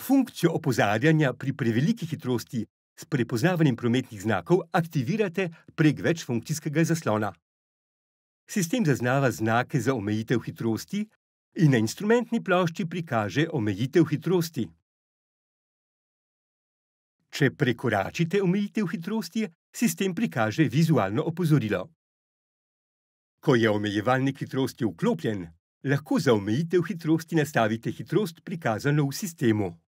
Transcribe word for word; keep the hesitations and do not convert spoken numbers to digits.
Funkcijo opozarjanja pri preveliki hitrosti s prepoznavanjem prometnih znakov aktivirate prek večfunkcijskega zaslona. Sistem zaznava znake za omejitev hitrosti in na instrumentni plošči prikaže omejitev hitrosti. Če prekoračite omejitev hitrosti, sistem prikaže vizualno opozorilo. Ko je omejevalnik hitrosti vklopljen, lahko za omejitev hitrosti nastavite hitrost prikazano v sistemu.